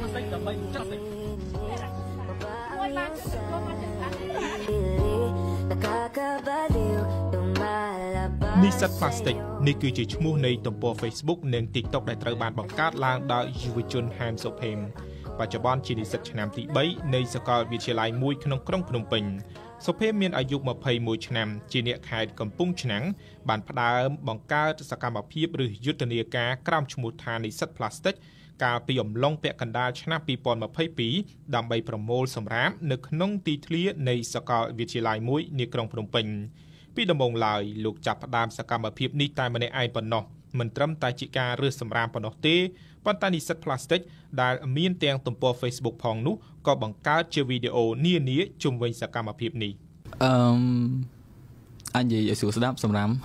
តិចដើម្បីចាក់តិចនិស្សិត Plastic នេះគឺជាឈ្មោះនៃទំព័រ Facebook និង TikTok ដែលត្រូវបានបង្កើតឡើងដោយយុវជនហានសុភេមបច្ចុប្បន្នជានិស្សិតឆ្នាំទី3នៃសាកលវិទ្យាល័យមួយក្នុងក្រុងភ្នំពេញសុភេមមានអាយុ21ឆ្នាំជាអ្នកខេត្តកំពង់ឆ្នាំងបានផ្ដើមបង្កើតសកម្មភាពឬយុទ្ធនាការក្រោមឈ្មោះថានិស្សិត Plastic កាលពីអំឡុងពាក់កណ្ដាលឆ្នាំ2022ដើម្បីប្រមូលសម្រាមនៅក្នុងទីធ្លានៃសាកលវិទ្យាល័យមួយនាក្រុងភ្នំពេញពីដំបូងឡើយលោកចាប់ផ្ដើមសកម្មភាពនេះតែម្នាក់ឯងប៉ុណ្ណោះមិនត្រឹមតែជាការរើសសម្រាមប៉ុណ្ណោះទេប៉ុន្តែនិស្សិត Plastic ដែលមានទាំងទំព័រ Facebook ផងនោះក៏បង្កើតជាវីដេអូនានាជុំវិញសកម្មភាពនេះអញនិយាយឲ្យស្ដាប់សម្រាម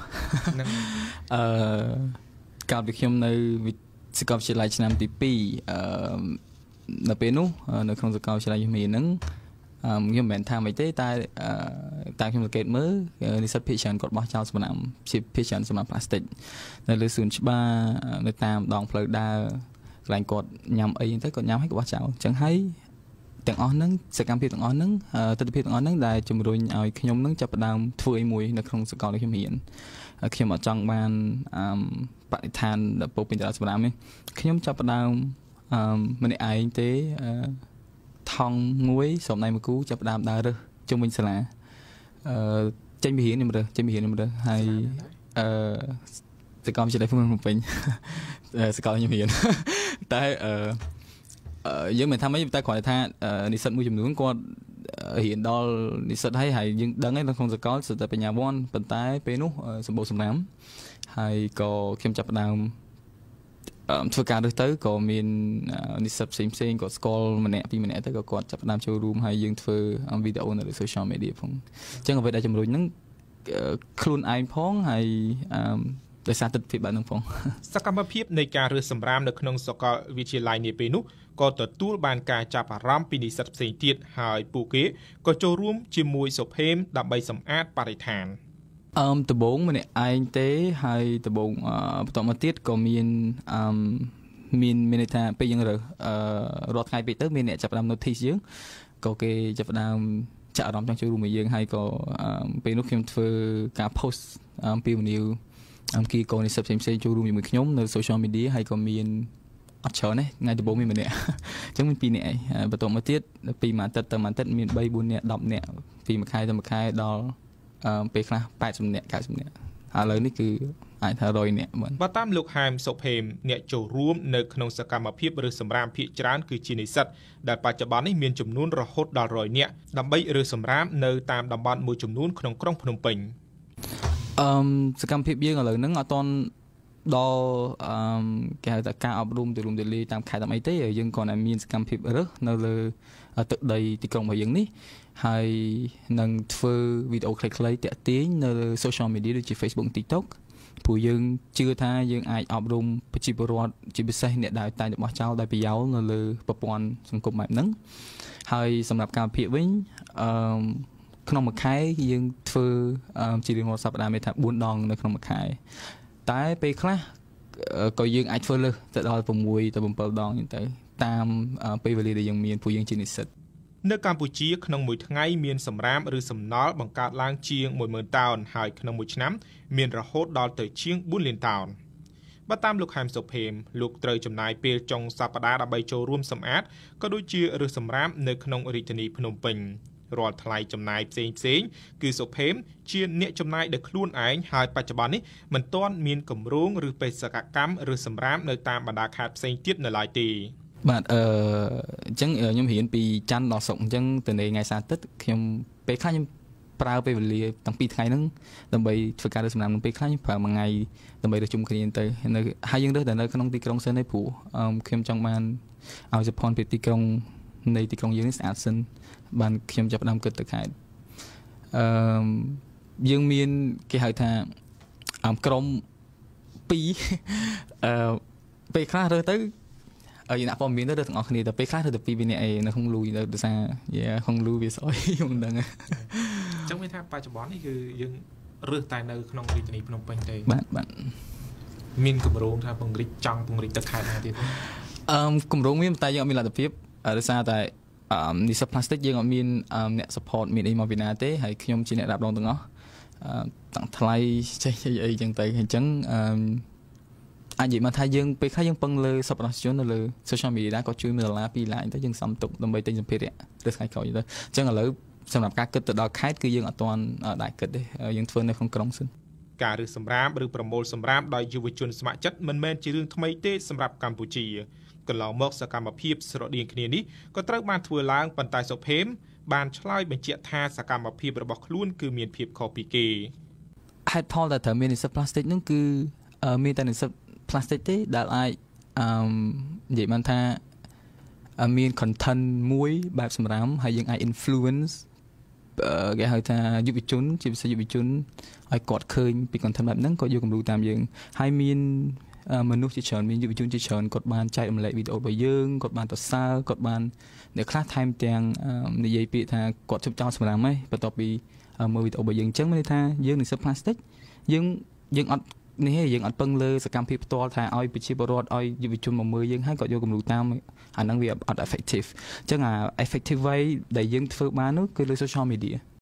កាលពីខ្ញុំនៅសាកលវិទ្យាល័យឆ្នាំទី2នៅពេលនោះនៅក្នុងសាកលវិទ្យាល័យមានហ្នឹងខ្ញុំមិនមែនថាមិនទេតែតាមខ្ញុំសង្កេតមើលនិស្សិតភាគច្រើនគាត់បោះចោលសម្រាមជាភាគច្រើនសម្រាម plastic នៅលើសួនច្បារនៅតាមដងផ្លូវដើរកន្លែងគាត់ញ៉ាំអីទៅគាត់ញ៉ាំហើយក៏បោះចោលអញ្ចឹងហើយទាំងអស់ហ្នឹងសកម្មភាពទាំងអស់ហ្នឹងទស្សនវិជ្ជាទាំងអស់ហ្នឹងដែលជំរុញឲ្យខ្ញុំហ្នឹងចាប់ផ្ដើមធ្វើអីមួយនៅក្នុងសាកលដែលខ្ញុំរៀនខ្ញុំអត់ចង់បានបរិស្ថានដែលពោពេញទៅដោយសម្រាមនេះខ្ញុំចាប់ផ្ដើមម្នាក់ឯងទេថង់មួយសំណៃមួយគូចាប់ផ្ដើមដើររើសជុំវិញសាលាចេញពីរៀនខ្ញុំរើសហើយសាកលវិទ្យាល័យភ្នំពេញសាកលខ្ញុំរៀនតែយើងមិនថាម៉េចតែគ្រាន់តែថានិស្សិតមួយចំនួនគាត់រៀនដល់និស្សិតហើយយើងដឹងហើយនៅក្នុងសាកលសិទ្ធិបញ្ញាវ័នប៉ុន្តែពេលនោះសម្បូរសម្រាមហើយក៏ខ្ញុំចាប់ផ្ដើមធ្វើការរើសទៅក៏មាននិស្សិតផ្សេងក៏ស្គាល់ម្នាក់ពីរម្នាក់ទៅក៏គាត់ចាប់ផ្ដើមចូលរួមហើយយើងធ្វើវីដេអូនៅលើ social media ផងអញ្ចឹងអ្វីដែលជំរុញហ្នឹងខ្លួនឯងផងហើយដោយសារទិដ្ឋភាពបែបហ្នឹងផងសកម្មភាពនៃការរើសសម្រាមនៅក្នុងសាកលវិទ្យាល័យនេះពេលនោះក៏ទទួលបានការចាប់អារម្មណ៍ពីនិស្សិតផ្សេងទៀតហើយពួកគេក៏ចូលរួមជាមួយសុភេមដើម្បីសម្អាតបរិស្ថានដំបូងម្នាក់ឯងទេហើយដំបូងបន្តមកទៀតក៏មានន័យថាពេលយើងរើសរាល់ថ្ងៃពេកទៅមានអ្នកចាប់ផ្ដើម notice យើងក៏គេចាប់ផ្ដើមចាក់អារម្មណ៍ចង់ចូលរួមជាមួយយើងហើយក៏ពេលនោះខ្ញុំធ្វើការ post ពីវិនិយោគីកូនិស្សិតផ្សេងចូលរួមជាមួយខ្ញុំនៅ social media ហើយក៏មានអត់ច្រើនទេថ្ងៃដំបូងមានម្នាក់អញ្ចឹងមាន2នាក់ឯងបន្តមកទៀតពីមួយអាទិត្យទៅមួយអាទិត្យមាន3 4នាក់10នាក់ពីមួយខែទៅមួយខែដល់ពេលខ្លះ80នាក់90នាក់ឥឡូវនេះគឺអាចថា100នាក់បើតាមលោកហែមសុភេមអ្នកចូលរួមនៅក្នុងសកម្មភាពឬសម្រាមភាគច្រើនគឺជានិស្សិតដែលបច្ចុប្បន្ននេះមានចំនួនរហូតដល់100នាក់ដើម្បីរើសសម្រាមនៅតាមតំបន់មួយចំនួនក្នុងក្រុងភ្នំពេញសកម្មភាពយើងឥឡូវហ្នឹងអត់តន់ដល់គេហៅថាការអប់រំទូលំទូលាយតាមខេត្តតាមអីទេយើងគ្រាន់តែមានសកម្មភាពរើសនៅលើទឹកដីទីក្រុងរបស់យើងនេះហើយនឹងធ្វើវីដេអូខ្លីៗតាក់ទាញនៅលើ social media ដូចជា Facebook TikTok ព្រោះយើងជឿថាយើងអាចអប់រំប្រជាពលរដ្ឋជាពិសេសអ្នកដែលតែងតែបោះចោលដោយប្រយោលនៅលើប្រព័ន្ធសង្គមបែបហ្នឹងហើយសម្រាប់ការវិភាគវិញក្នុងមួយខែយើងធ្វើជារៀងរាល់សប្តាហ៍មានថា4ដងនៅក្នុងមួយខែតែពេលខ្លះក៏យើងអាចធ្វើលើសទៅដល់6ទៅ7ដងហ្នឹងទៅតាមពេលវេលាដែលយើងមានព្រោះយើងជានិស្សិតនៅកម្ពុជាក្នុងមួយថ្ងៃមានសម្រាមឬសំណល់បង្កើតឡើងជាង 10000 តោនហើយក្នុងមួយឆ្នាំមានរហូតដល់ទៅជាង 4 លានតោនបើតាមលោកហែមសុភេមលោកត្រូវចំណាយពេលចុងសប្តាហ៍ដើម្បីចូលរួមសម្អាតក៏ដូចជារើសសម្រាមនៅក្នុងរាជធានីភ្នំពេញរាល់ថ្លៃចំណាយផ្សេងគឺសុភេមជាអ្នកចំណាយដោយខ្លួនឯងហើយបច្ចុប្បន្ននេះមិនទាន់មានគម្រោងឬបេសកកម្មឬសម្រាមនៅតាមបណ្ដាខេត្តផ្សេងទៀតនៅឡើយទេបាទអញ្ចឹងខ្ញុំរៀនពីច័ន្ទដល់ศุកร์អញ្ចឹងទៅនៅថ្ងៃសៅរ៍អាទិត្យខ្ញុំពេលខ្លះខ្ញុំប្រើពេលវេលាតាំងពីថ្ងៃហ្នឹងដើម្បីធ្វើការរើសសម្រាមនឹងពេលខ្លះខ្ញុំប្រើមួយថ្ងៃដើម្បីរើសជុំគ្នាទៅនៅហើយយើងរើសតែនៅក្នុងទីក្រុងសិនឯព្រោះខ្ញុំចង់បានឲ្យសភ័នពីទីក្រុងនៃទីក្រុងយើងនេះស្អាតសិនបានខ្ញុំចាប់ផ្ដើមគិតទៅខេត្តយើងមានគេហៅថាក្រុម2ពេលខ្លះរើសទៅអ្នកព័ត៌មានទៅទាំងអស់គ្នាតែពេលខ្លះទៅតែ2នាក់ឯងនៅក្នុងលូយទៅដោយសារក្នុងលូវាស្អុយខ្ញុំមិនដឹងអញ្ចឹងមានថាបច្ចុប្បន្ននេះគឺយើងរើសតែនៅក្នុងរាជធានីភ្នំពេញទេបាទមានគម្រោងថាចង់ពង្រីកទៅខេត្តណាទៀតគម្រោងមានតែយើងអត់មានលទ្ធភាពដោយសារតែនិស្សិត plastic យើងអត់មានអ្នក support មានអីមកពីណាទេហើយខ្ញុំជាអ្នករ៉ាប់រងទាំងអស់តាំងថ្លៃចេះអីចឹងទៅអញ្ចឹងអាចនិយាយមកថាយើងពេលខ្លះយើងពឹងលើសប្បុរសជននៅលើ social media ក៏ជួយ$1 2ឡានទៅយើងសំទុកដើម្បីទិញសម្ភារៈឬថ្ងៃក្រោយទៅអញ្ចឹងឥឡូវសម្រាប់ការគិតទៅដល់ខេត្តគឺយើងអត់ទាន់ដែរគិតទេយើងធ្វើនៅក្នុងក្រុងសិនការរើសសម្រាមឬប្រមូលសម្រាមដោយយុវជនស្ម័គ្រចិត្តមិនមែនជារឿងថ្មីទេសម្រាប់កម្ពុជាកន្លងមកសកម្មភាពស្រដៀងគ្នានេះក៏ត្រូវបានធ្វើឡើងប៉ុន្តែសុភេមបានឆ្លើយបញ្ជាក់ថាសកម្មភាពរបស់ខ្លួនគឺមានភាពខុសពីគេហេតុផលដែលត្រូវមាននិស្សិត plastic ហ្នឹងគឺមានតែនិស្សិត plastic ទេដែលអាចនិយាយបានថាមាន content មួយបែបសម្រាមហើយយើងអាច influence គេហៅថាយុវជនជាពិសេសយុវជនឲ្យគាត់ឃើញពី content បែបហ្នឹងគាត់យកគំរូតាមយើងហើយមានមនុស្សជាច្រើនមានយុវជនជាច្រើនគាត់បានចែករំលែកវីដេអូរបស់យើងគាត់បានទៅសើគាត់បានអ្នកខ្លះថែមទាំងនិយាយពាក្យថាគាត់ជប់ចោលសម្រាប់ហ្នឹងបន្ទាប់ពីមើលវីដេអូរបស់យើងអញ្ចឹងមានន័យថាយើងនិស្សិត plastic យើងអត់នេះទេយើងអត់ពឹងលើសកម្មភាពផ្ទាល់ថាឲ្យប្រជាពលរដ្ឋឲ្យយុវជនមកមើលយើងហើយគាត់យកគំរូតាមអាហ្នឹងវាអត់ effective អញ្ចឹងអា effective way ដែលយើងធ្វើបាននោះគឺលើ social media